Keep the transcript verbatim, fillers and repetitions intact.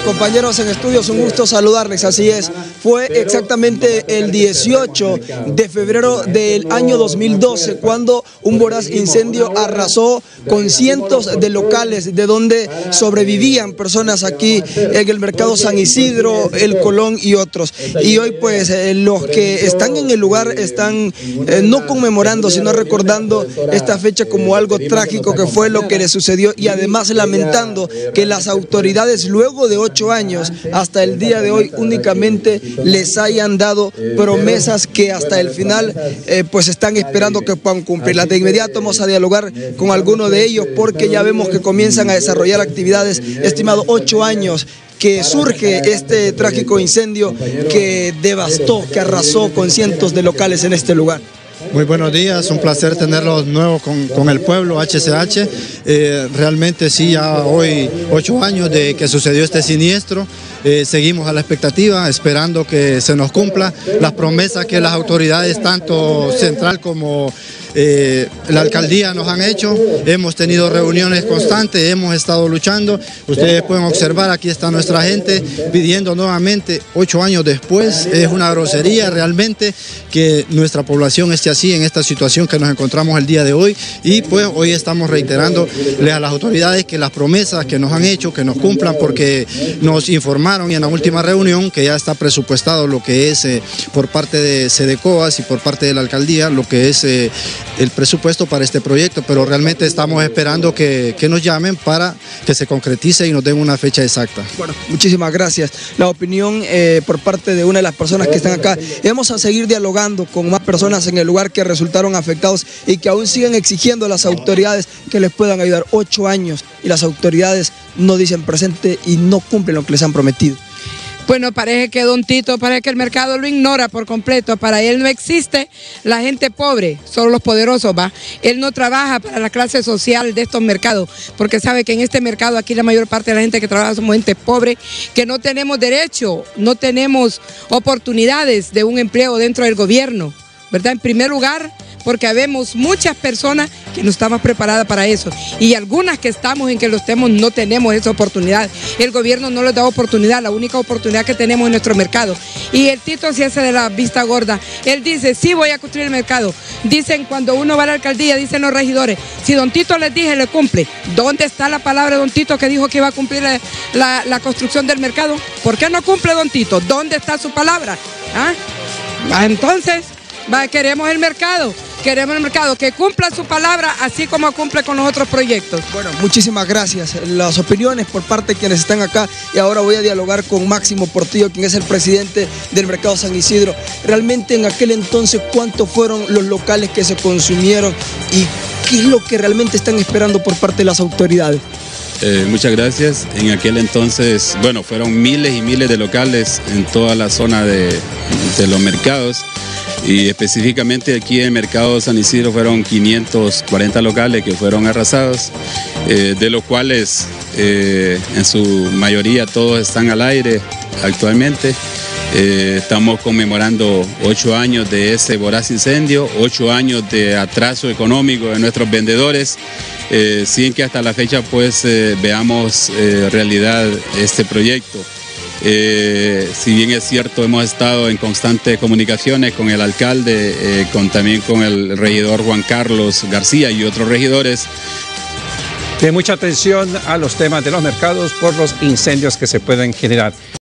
Compañeros en estudios, un gusto saludarles, así es. Fue exactamente el dieciocho de febrero del año dos mil doce cuando un voraz incendio arrasó con cientos de locales de donde sobrevivían personas aquí en el mercado San Isidro, el Colón y otros. Y hoy pues eh, los que están en el lugar están eh, no conmemorando, sino recordando esta fecha como algo trágico que fue lo que le sucedió, y además lamentando que las autoridades luego de ocho años hasta el día de hoy únicamente les hayan dado promesas que hasta el final eh, pues están esperando que puedan cumplirlas. De inmediato vamos a dialogar con algunos de ellos porque ya vemos que comienzan a desarrollar actividades. Estimado, ocho años que surge este trágico incendio que devastó, que arrasó con cientos de locales en este lugar. Muy buenos días, un placer tenerlos nuevos con, con el pueblo H C H. Eh, realmente sí, ya hoy ocho años de que sucedió este siniestro. Eh, seguimos a la expectativa, esperando que se nos cumpla las promesas que las autoridades, tanto central como eh, la alcaldía, nos han hecho. Hemos tenido reuniones constantes, hemos estado luchando. Ustedes pueden observar, aquí está nuestra gente pidiendo nuevamente, ocho años después. Es una grosería realmente que nuestra población esté así en esta situación que nos encontramos el día de hoy, y pues hoy estamos reiterándole a las autoridades que las promesas que nos han hecho, que nos cumplan, porque nos informaron y en la última reunión que ya está presupuestado lo que es eh, por parte de SEDECOAS y por parte de la alcaldía, lo que es eh, el presupuesto para este proyecto, pero realmente estamos esperando que, que nos llamen para que se concretice y nos den una fecha exacta. Bueno, muchísimas gracias. La opinión eh, por parte de una de las personas que están acá. Y vamos a seguir dialogando con más personas en el lugar que resultaron afectados y que aún siguen exigiendo a las autoridades que les puedan ayudar. Ocho años y las autoridades no dicen presente y no cumplen lo que les han prometido. Bueno, parece que don Tito, parece que el mercado lo ignora por completo. Para él no existe la gente pobre, solo los poderosos, va. Él no trabaja para la clase social de estos mercados, porque sabe que en este mercado aquí la mayor parte de la gente que trabaja somos gente pobre, que no tenemos derecho, no tenemos oportunidades de un empleo dentro del gobierno, ¿verdad? En primer lugar, porque habemos muchas personas que no estamos preparadas para eso, y algunas que estamos en que lo estemos no tenemos esa oportunidad. El gobierno no les da oportunidad, la única oportunidad que tenemos en nuestro mercado. Y el Tito se hace de la vista gorda. Él dice, sí, voy a construir el mercado. Dicen, cuando uno va a la alcaldía, dicen los regidores, si don Tito les dije, le cumple. ¿Dónde está la palabra de don Tito que dijo que iba a cumplir la, la, la construcción del mercado? ¿Por qué no cumple don Tito? ¿Dónde está su palabra? ¿Ah? Entonces, va, queremos el mercado. Queremos el mercado que cumpla su palabra, así como cumple con los otros proyectos. Bueno, muchísimas gracias. Las opiniones por parte de quienes están acá, y ahora voy a dialogar con Máximo Portillo, quien es el presidente del mercado San Isidro. Realmente en aquel entonces, ¿cuántos fueron los locales que se consumieron y qué es lo que realmente están esperando por parte de las autoridades? Eh, muchas gracias. En aquel entonces, bueno, fueron miles y miles de locales en toda la zona de, de los mercados. Y específicamente aquí en el mercado San Isidro fueron quinientos cuarenta locales que fueron arrasados, eh, de los cuales eh, en su mayoría todos están al aire actualmente. Eh, estamos conmemorando ocho años de ese voraz incendio, ocho años de atraso económico de nuestros vendedores, eh, sin que hasta la fecha pues eh, veamos eh, realidad este proyecto. Eh, si bien es cierto, hemos estado en constantes comunicaciones con el alcalde, eh, con, también con el regidor Juan Carlos García y otros regidores. De mucha atención a los temas de los mercados por los incendios que se pueden generar.